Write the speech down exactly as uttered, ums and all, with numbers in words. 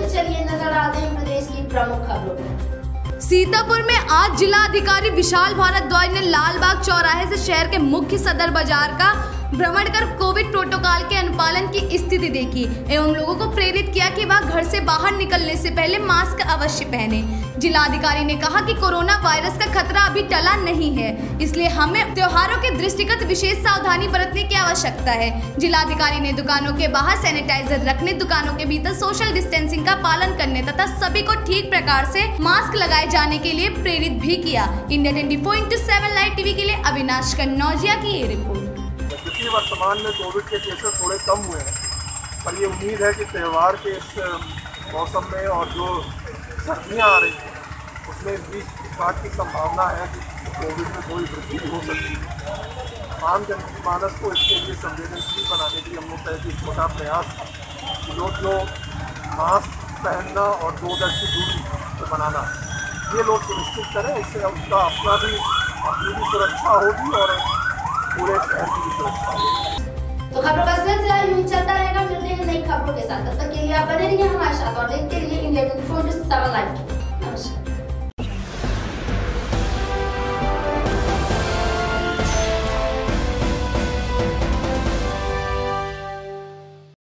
तो चलिए नजर डालते हैं प्रदेश की प्रमुख खबरों पर। सीतापुर में आज जिला अधिकारी विशाल भारद्वाज ने लालबाग चौराहे से शहर के मुख्य सदर बाजार का भ्रमण कर कोविड प्रोटोकॉल के अनुपालन की स्थिति देखी एवं लोगों को प्रेरित किया कि वह घर से बाहर निकलने से पहले मास्क अवश्य पहने। जिलाधिकारी ने कहा कि कोरोना वायरस का खतरा अभी टला नहीं है, इसलिए हमें त्योहारों के दृष्टिगत विशेष सावधानी बरतने की आवश्यकता है। जिलाधिकारी ने दुकानों के बाहर सैनिटाइजर रखने, दुकानों के भीतर सोशल डिस्टेंसिंग का पालन करने तथा सभी को ठीक प्रकार से मास्क लगाए जाने के लिए प्रेरित भी किया। India twenty four into seven live TV के लिए अविनाश कन्नौजिया की ये रिपोर्ट। क्योंकि वर्तमान में कोविड के केसेस थोड़े कम हुए हैं, पर ये उम्मीद है कि त्यौहार के इस मौसम में और जो सर्दियाँ आ रही हैं उसमें इस बीच बात की संभावना है कि कोविड में कोई वृद्धि हो सकती है। आम जनमानस को इसके लिए संवेदनशील बनाने के लिए हम लोग का एक छोटा प्रयास कि लोग जो मास्क पहनना और दो गज की दूरी बनाना ये लोग सुनिश्चित करें। इससे उनका अपना भी अपनी भी सुरक्षा होगी और पूरे शहर की भी सुरक्षा होगी। तो खबरों का सिलसिला यूं चलता रहेगा। मिलते हैं नई खबरों के साथ, तब तक के लिए आप बने रहिए हमारे साथ और देखते रहिए India twenty four into seven live.